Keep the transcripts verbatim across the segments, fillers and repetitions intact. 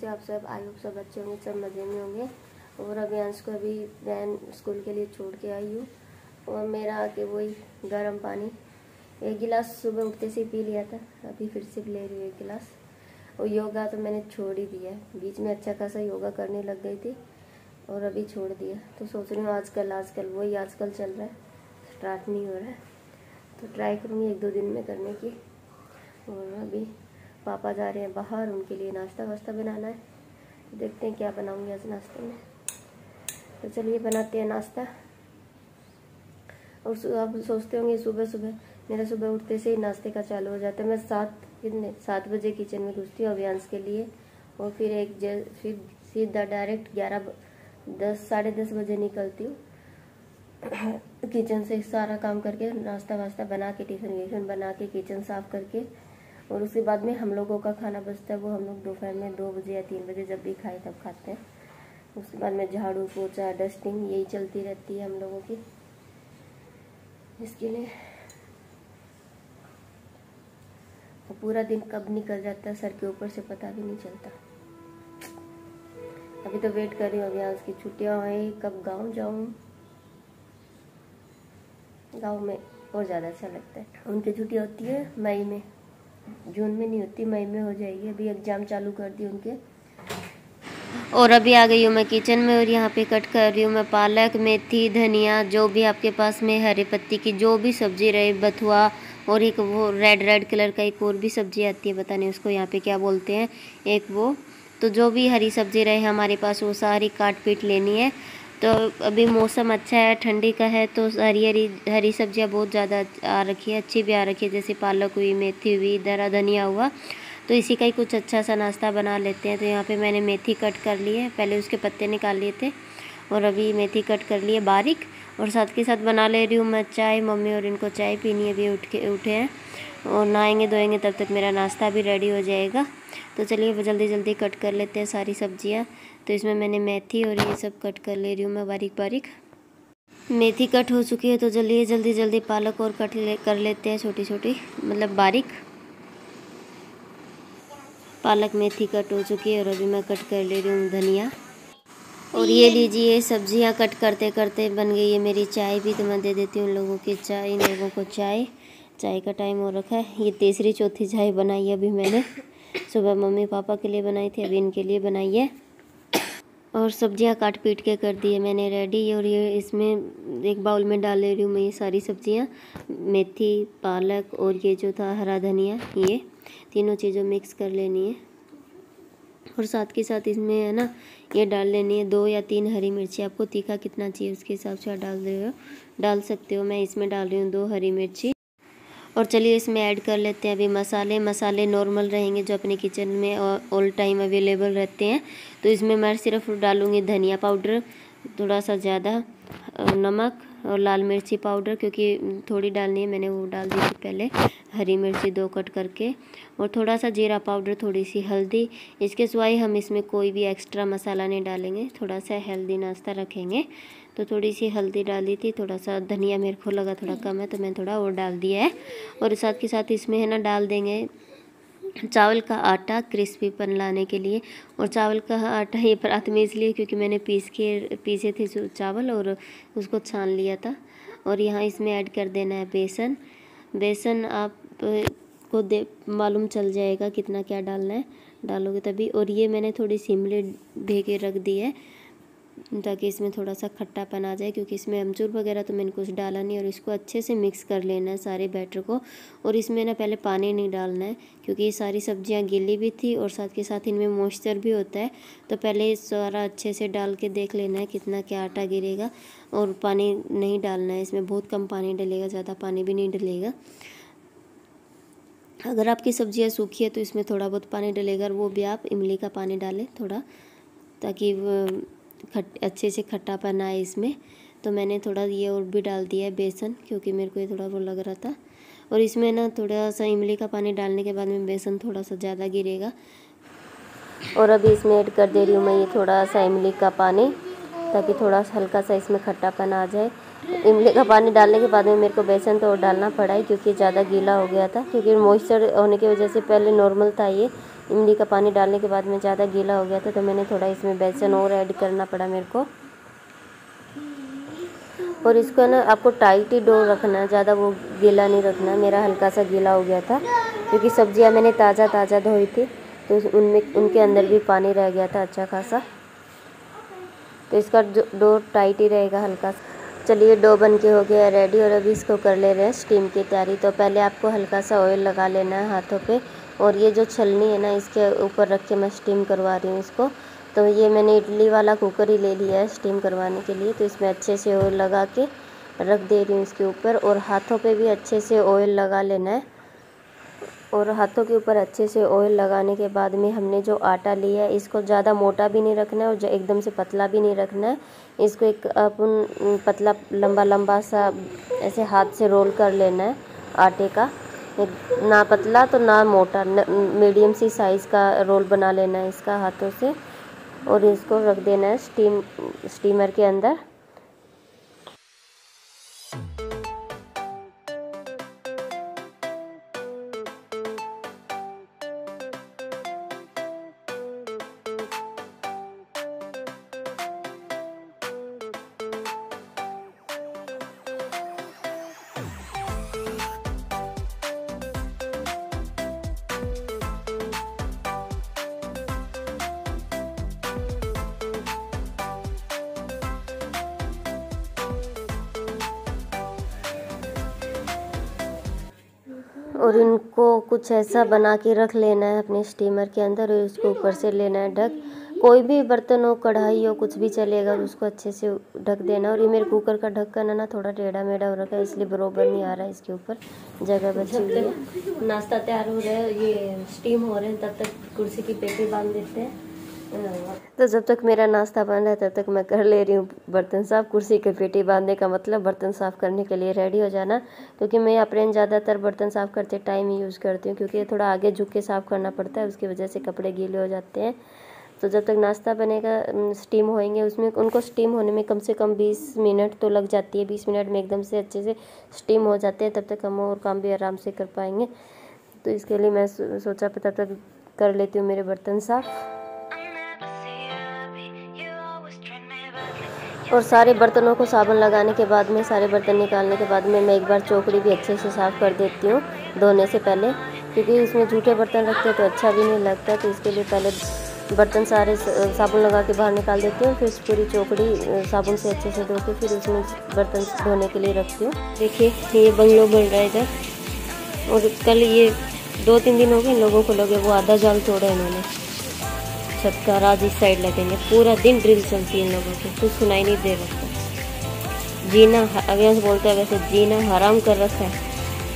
कैसे आप सब? आई होप सब अच्छे होंगे, सब मज़े में होंगे। और अभी अंश को अभी वैन स्कूल के लिए छोड़ के आई हूँ और मेरा आके वही गर्म पानी एक गिलास सुबह उठते से पी लिया था, अभी फिर से ले रही हूँ एक गिलास। और योगा तो मैंने छोड़ ही दिया, बीच में अच्छा खासा योगा करने लग गई थी और अभी छोड़ दिया। तो सोच रही हूँ आजकल आजकल वही आजकल चल रहा है, स्टार्ट नहीं हो रहा है, तो ट्राई करूँगी एक दो दिन में करने की। और अभी पापा जा रहे हैं बाहर, उनके लिए नाश्ता वास्ता बनाना है, तो देखते हैं क्या बनाऊंगी आज नाश्ते में। तो चलिए बनाते हैं नाश्ता। और आप सोचते होंगे सुबह सुबह मेरा सुबह उठते से ही नाश्ते का चालू हो जाता है। मैं सात कितने सात बजे किचन में घुसती हूँ अभियांश के लिए, और फिर एक फिर सीधा डायरेक्ट ग्यारह दस साढ़े दस बजे निकलती हूँ किचन से, सारा काम करके नाश्ता वास्ता बना के टिफिन विफिन बना के किचन साफ करके, और उसके बाद में हम लोगों का खाना बचता है वो हम लोग दोपहर में दो बजे या तीन बजे जब भी खाए तब खाते हैं। उसके बाद में झाड़ू पोछा डस्टिंग यही चलती रहती है हम लोगों की। इसके लिए तो पूरा दिन कब निकल जाता है सर के ऊपर से पता भी नहीं चलता। अभी तो वेट कर रही हूँ अभी उसकी छुट्टियाँ आए कब गाँव जाऊँ। गाँव में और ज़्यादा अच्छा लगता है। उनकी छुट्टी होती है मई में, जून में नहीं होती, मई में हो जाएगी। अभी एग्ज़ाम चालू कर दिए उनके। और अभी आ गई हूँ मैं किचन में और यहाँ पे कट कर रही हूँ मैं पालक मेथी धनिया, जो भी आपके पास में हरे पत्ती की जो भी सब्जी रहे, बथुआ, और एक वो रेड रेड कलर का एक और भी सब्जी आती है, पता नहीं उसको यहाँ पे क्या बोलते हैं, एक वो। तो जो भी हरी सब्जी रहे हमारे पास वो सारी काट पीट लेनी है। तो अभी मौसम अच्छा है, ठंडी का है, तो हरी हरी हरी सब्जियाँ बहुत ज़्यादा आ रखी है, अच्छी भी आ रखी है, जैसे पालक हुई, मेथी हुई, दरा धनिया हुआ। तो इसी का ही कुछ अच्छा सा नाश्ता बना लेते हैं। तो यहाँ पे मैंने मेथी कट कर ली है, पहले उसके पत्ते निकाल लिए थे और अभी मेथी कट कर ली है बारीक। और साथ के साथ बना ले रही हूँ मैं चाय, मम्मी और इनको चाय पीनी है, अभी उठ के उठे हैं और नहाएंगे धोएंगे, तब तक मेरा नाश्ता भी रेडी हो जाएगा। तो चलिए जल्दी जल्दी कट कर लेते हैं सारी सब्जियाँ। तो इसमें मैंने मेथी और ये सब कट कर ले रही हूँ मैं बारीक बारीक। मेथी कट हो चुकी है तो चलिए जल्दी जल्दी पालक और कट ले कर लेते हैं छोटी छोटी, मतलब बारीक। पालक मेथी कट हो चुकी है और अभी मैं कट कर ले रही हूँ धनिया। और ये लीजिए सब्जियाँ कट करते करते बन गई है मेरी चाय भी, तो मैं दे देती हूँ लोगों की चाय, इन लोगों को चाय। चाय का टाइम हो रखा है, ये तीसरी चौथी चाय बनाई है अभी मैंने। सुबह मम्मी पापा के लिए बनाई थी, अभी इनके लिए बनाई है। और सब्जियां काट पीट के कर दी है मैंने रेडी। और ये इसमें एक बाउल में डाल ले रही हूँ मैं ये सारी सब्जियां, मेथी पालक और ये जो था हरा धनिया, ये तीनों चीज़ों मिक्स कर लेनी है। और साथ के साथ इसमें है ना ये डाल लेनी है दो या तीन हरी मिर्ची, आपको तीखा कितना चाहिए उसके हिसाब से डाल दे हो डाल सकते हो। मैं इसमें डाल रही हूँ दो हरी मिर्ची। और चलिए इसमें ऐड कर लेते हैं अभी मसाले। मसाले नॉर्मल रहेंगे जो अपने किचन में ऑल टाइम अवेलेबल रहते हैं। तो इसमें मैं सिर्फ डालूँगी धनिया पाउडर, थोड़ा सा ज़्यादा नमक और लाल मिर्ची पाउडर, क्योंकि थोड़ी डालनी है, मैंने वो डाल दी थी पहले। हरी मिर्ची दो कट करके, और थोड़ा सा जीरा पाउडर, थोड़ी सी हल्दी। इसके सिवाय हम इसमें कोई भी एक्स्ट्रा मसाला नहीं डालेंगे, थोड़ा सा हेल्दी नाश्ता रखेंगे। तो थोड़ी सी हल्दी डाली थी, थोड़ा सा धनिया मेरे को लगा थोड़ा कम है तो मैं थोड़ा और डाल दिया है। और साथ के साथ इसमें है ना डाल देंगे चावल का आटा क्रिस्पीपन लाने के लिए। और चावल का आटा ये परात में इसलिए क्योंकि मैंने पीस के पीसे थे चावल और उसको छान लिया था। और यहाँ इसमें ऐड कर देना है बेसन। बेसन आप को दे मालूम चल जाएगा कितना क्या डालना है, डालोगे तभी। और ये मैंने थोड़ी शिमले भेके रख दी है ताकि इसमें थोड़ा सा खट्टापन आ जाए, क्योंकि इसमें अमचूर वगैरह तो मैंने कुछ डाला नहीं। और इसको अच्छे से मिक्स कर लेना है सारे बैटर को। और इसमें ना पहले पानी नहीं डालना है, क्योंकि ये सारी सब्जियां गीली भी थी और साथ के साथ इनमें मॉइस्चर भी होता है। तो पहले सारा अच्छे से डाल के देख लेना है कितना क्या आटा गिरेगा। और पानी नहीं डालना है इसमें, बहुत कम पानी डलेगा, ज़्यादा पानी भी नहीं डलेगा। अगर आपकी सब्जियाँ सूखी है तो इसमें थोड़ा बहुत पानी डलेगा, और वो भी आप इमली का पानी डालें थोड़ा, ताकि खट अच्छे से खट्टापन आए इसमें। तो मैंने थोड़ा ये और भी डाल दिया है बेसन, क्योंकि मेरे को ये थोड़ा वो लग रहा था। और इसमें ना थोड़ा सा इमली का पानी डालने के बाद में बेसन थोड़ा सा ज़्यादा गिरेगा। और अभी इसमें ऐड कर दे रही हूँ मैं ये थोड़ा सा इमली का पानी, ताकि थोड़ा सा हल्का सा इसमें खट्टापन आ जाए। इमली का पानी डालने के बाद में मेरे को बेसन तो और डालना पड़ा है, क्योंकि ज़्यादा गीला हो गया था, क्योंकि मॉइस्चर होने की वजह से पहले नॉर्मल था ये, इमली का पानी डालने के बाद में ज़्यादा गीला हो गया था, तो मैंने थोड़ा इसमें बेसन और ऐड करना पड़ा मेरे को। और इसको ना आपको टाइट ही डो रखना है, ज़्यादा वो गीला नहीं रखना। मेरा हल्का सा गीला हो गया था क्योंकि सब्जियां मैंने ताज़ा ताज़ा धोई थी, तो उनमें उनके अंदर भी पानी रह गया था अच्छा खासा। तो इसका डो टाइट ही रहेगा हल्का सा। चलिए डो बन के हो गया रेडी, और अभी इसको कर ले रहे हैं स्टीम की तैयारी। तो पहले आपको हल्का सा ऑयल लगा लेना है हाथों पे, और ये जो छलनी है ना इसके ऊपर रख के मैं स्टीम करवा रही हूँ इसको। तो ये मैंने इडली वाला कुकर ही ले लिया है स्टीम करवाने के लिए। तो इसमें अच्छे से ऑयल लगा के रख दे रही हूँ इसके ऊपर, और हाथों पे भी अच्छे से ऑयल लगा लेना है। और हाथों के ऊपर अच्छे से ऑयल लगाने के बाद में हमने जो आटा लिया है इसको ज़्यादा मोटा भी नहीं रखना है और एकदम से पतला भी नहीं रखना है। इसको एक अपन पतला लंबा लंबा सा ऐसे हाथ से रोल कर लेना है आटे का, ना पतला तो ना मोटा, मीडियम सी साइज़ का रोल बना लेना है इसका हाथों से। और इसको रख देना है स्टीम स्टीमर के अंदर। और इनको कुछ ऐसा बना के रख लेना है अपने स्टीमर के अंदर, और इसको ऊपर से लेना है ढक। कोई भी बर्तन हो, कढ़ाई हो, कुछ भी चलेगा, उसको अच्छे से ढक देना। और ये मेरे कुकर का ढक्कन है ना थोड़ा टेढ़ा मेढ़ा हो रखा है, इसलिए बरोबर नहीं आ रहा है इसके ऊपर, जगह बची हुई है। नाश्ता तैयार हो रहा है, ये स्टीम हो रहे हैं, तब तक कुर्सी की पेटी बांध देते हैं। तो जब तक मेरा नाश्ता बन रहा है तब तक मैं कर ले रही हूँ बर्तन साफ़। कुर्सी की पेटी बांधने का मतलब बर्तन साफ़ करने के लिए रेडी हो जाना, क्योंकि मैं अपने ज़्यादातर बर्तन साफ़ करते टाइम ही यूज़ करती हूँ, क्योंकि ये थोड़ा आगे झुक के साफ़ करना पड़ता है, उसकी वजह से कपड़े गीले हो जाते हैं। तो जब तक नाश्ता बनेगा, स्टीम होएंगे, उसमें उनको स्टीम होने में कम से कम बीस मिनट तो लग जाती है। बीस मिनट में एकदम से अच्छे से स्टीम हो जाते हैं, तब तक हम और काम भी आराम से कर पाएंगे। तो इसके लिए मैं सोचा तब तक कर लेती हूँ मेरे बर्तन साफ़। और सारे बर्तनों को साबुन लगाने के बाद में, सारे बर्तन निकालने के बाद में मैं एक बार चौकड़ी भी अच्छे से साफ़ कर देती हूँ धोने से पहले, क्योंकि इसमें जूठे बर्तन रखते हैं तो अच्छा भी नहीं लगता। तो इसके लिए पहले बर्तन सारे साबुन लगा के बाहर निकाल देती हूँ, फिर पूरी चौकड़ी साबुन से अच्छे से धो के फिर उसमें बर्तन धोने के लिए रखती हूँ। देखिए ये बंगलो बन रहा है इधर, और कल ये दो तीन दिन हो गए इन लोगों को लगे, वो आधा जाल तोड़ा इन्होंने छत का। आज इस साइड लगेंगे, पूरा दिन ड्रिल चलती है इन लोगों की, कुछ सुनाई नहीं दे रहा। जीना अगर बोलते हैं वैसे जीना हराम कर रखा है।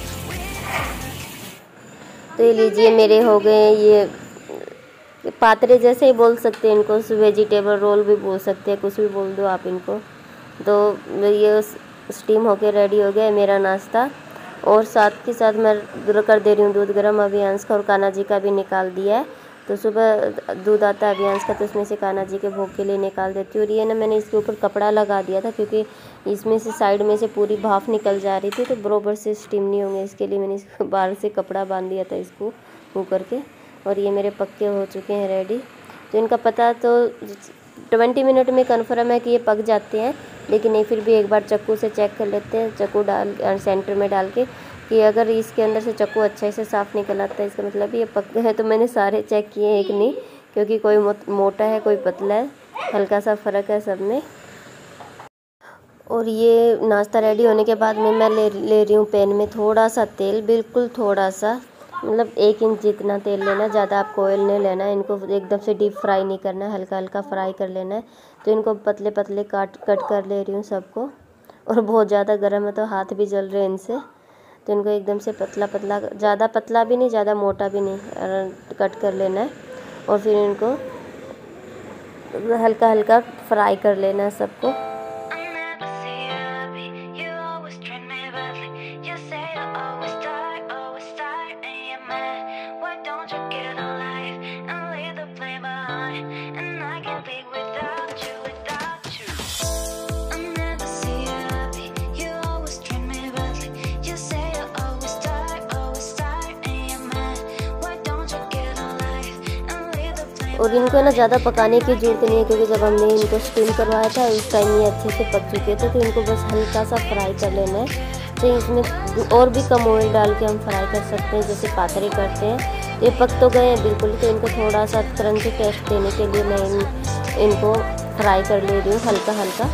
तो ये लीजिए मेरे हो गए ये पात्रे जैसे ही बोल सकते हैं इनको, वेजिटेबल रोल भी बोल सकते हैं, कुछ भी बोल दो आप इनको। तो ये स्टीम होके रेडी हो गया मेरा नाश्ता, और साथ के साथ मैं कर दे रही हूँ दूध गर्म अभियांश का, और कान्हा जी का भी निकाल दिया है। तो सुबह दूध आता है अभियांश का, तो उसमें से कान्हा जी के भोग के लिए निकाल देती हूँ। और ये ना मैंने इसके ऊपर कपड़ा लगा दिया था, क्योंकि इसमें से साइड में से पूरी भाप निकल जा रही थी, तो बरोबर से स्टीम नहीं होंगे, इसके लिए मैंने इसको बाहर से कपड़ा बांध दिया था इसको कुकर के। और ये मेरे पक्के हो चुके हैं रेडी। तो इनका पता तो ट्वेंटी मिनट में कन्फर्म है कि ये पक जाते हैं, लेकिन नहीं फिर भी एक बार चाकू से चेक कर लेते हैं, चाकू डाल सेंटर में डाल के, कि अगर इसके अंदर से चाकू अच्छे से साफ़ निकल आता है, इसका मतलब ये पक्के हैं। तो मैंने सारे चेक किए, एक नहीं, क्योंकि कोई मोटा है कोई पतला है, हल्का सा फ़र्क है सब में। और ये नाश्ता रेडी होने के बाद में मैं ले ले रही हूँ पैन में थोड़ा सा तेल, बिल्कुल थोड़ा सा, मतलब एक इंच जितना तेल लेना, ज़्यादा आपको ऑयल नहीं लेना है। इनको एकदम से डीप फ्राई नहीं करना है, हल्का हल्का फ्राई कर लेना है। तो इनको पतले पतले काट कट कर ले रही हूँ सबको, और बहुत ज़्यादा गर्म है तो हाथ भी जल रहे हैं इनसे। तो इनको एकदम से पतला पतला, ज़्यादा पतला भी नहीं ज़्यादा मोटा भी नहीं, कट कर लेना है। और फिर इनको हल्का हल्का फ्राई कर लेना है सबको। और इनको ना ज़्यादा पकाने की जरूरत नहीं है, क्योंकि जब हमने इनको स्टीम करवाया था उस टाइम ये अच्छे से पक चुके थे। तो इनको बस हल्का सा फ्राई कर लेना है। तो इसमें और भी कम ऑयल डाल के हम फ्राई कर सकते हैं, जैसे पातरे करते हैं। ये पक तो गए हैं बिल्कुल, तो इनको थोड़ा सा क्रंची टेस्ट देने के लिए मैं इन, इनको फ्राई कर ले रही हूँ हल्का हल्का।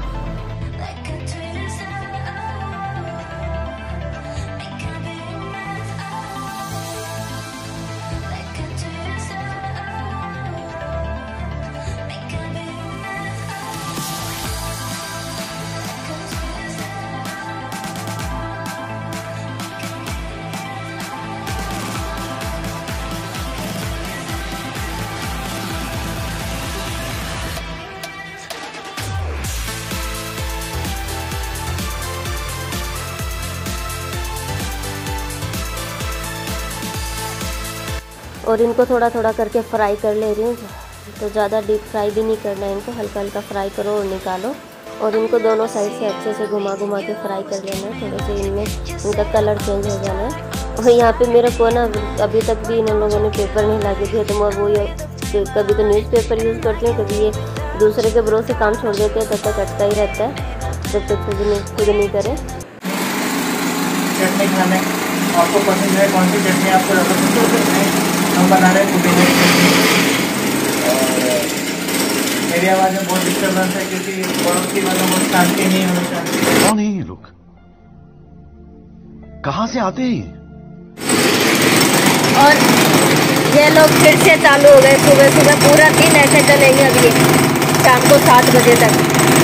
और इनको थोड़ा थोड़ा करके फ्राई कर ले रही हूँ, तो ज़्यादा डीप फ्राई भी नहीं करना है इनको, हल्का हल्का फ्राई करो और निकालो। और इनको दोनों साइड से अच्छे से घुमा घुमा के फ्राई कर लेना है, थोड़े से इनमें इनका कलर चेंज हो जाना है। और यहाँ पे मेरे को ना अभी तक भी इन लोगों ने पेपर नहीं ला के दिए, तो मैं वो ये कभी तो न्यूज़पेपर यूज़ करती हूँ, कभी ये दूसरे के भरोसे काम छोड़ देते हैं, तब तक अटका ही रहता है जब तक खुद नहीं खुद नहीं करें। चटनी खाने आपको पसंद है, कौन सी चटनी आपको ज़्यादा पसंद है? हम बना रहे हैं पुदीने की चटनी। और मेरी आवाज़ में बहुत डिस्टर्बेंस है, क्योंकि पड़ोसी वालों को शांति नहीं होनी चाहिए। कौन है ये लोग, कहाँ से आते हैं? और ये लोग फिर से चालू हो गए, सुबह सुबह पूरा दिन ऐसे चलेंगे अब ये शाम को सात बजे तक।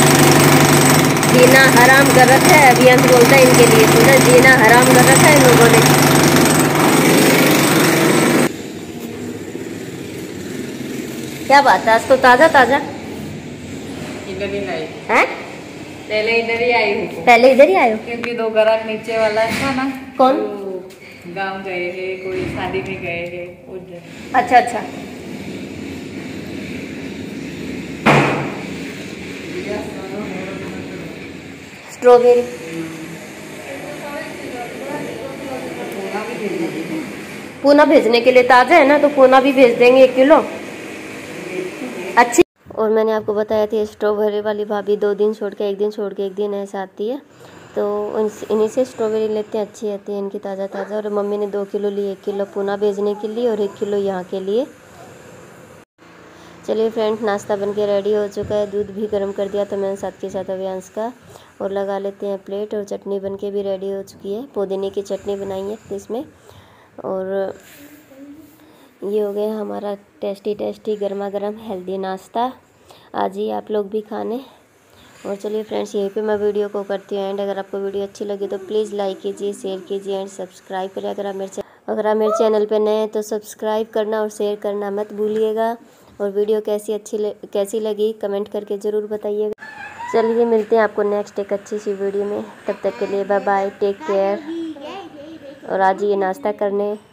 जीना हराम कर रखा है, अभियान बोलता है इनके लिए, सुना जीना हराम कर रखा है इन लोगों ने। क्या बात है, आज तो ताजा ताजा इधर ही आई है। पहले इधर ही आई हूँ, पहले इधर ही आयो, क्योंकि दो ग्राहक नीचे वाला था ना। कौन? तो गांव गए हैं, कोई शादी में गए हैं उधर। अच्छा अच्छा। स्ट्रॉबेरी पूना भेजने के लिए ताज़ा है ना, तो पूना भी भेज देंगे एक किलो। अच्छी। और मैंने आपको बताया थी स्ट्रॉबेरी वाली भाभी दो दिन छोड़ के एक दिन छोड़ के एक दिन ऐसा आती है, तो इन्हीं से स्ट्रॉबेरी लेते हैं, अच्छी आती है इनकी ताज़ा ताज़ा। और मम्मी ने दो किलो ली, एक किलो पूना भेजने के लिए और एक किलो यहाँ के लिए। चलिए फ्रेंड्स, नाश्ता बन के रेडी हो चुका है, दूध भी गर्म कर दिया तो मैंने साथ के साथ अभियांश का, और लगा लेते हैं प्लेट। और चटनी बन के भी रेडी हो चुकी है, पुदीने की चटनी बनाई है इसमें। और ये हो गया हमारा टेस्टी टेस्टी गर्मा गर्म हेल्दी नाश्ता। आज ही आप लोग भी खाने। और चलिए फ्रेंड्स, यहीं पे मैं वीडियो को करती हूँ एंड। अगर आपको वीडियो अच्छी लगी तो प्लीज़ लाइक कीजिए, शेयर कीजिए एंड सब्सक्राइब करिए। अगर आप मेरे अगर आप मेरे चैनल पे नए हैं तो सब्सक्राइब करना और शेयर करना मत भूलिएगा। और वीडियो कैसी अच्छी कैसी लगी कमेंट करके ज़रूर बताइएगा। चलिए मिलते हैं आपको नेक्स्ट एक अच्छी सी वीडियो में, तब तक के लिए बाय बाय, टेक केयर। और आज ये नाश्ता करने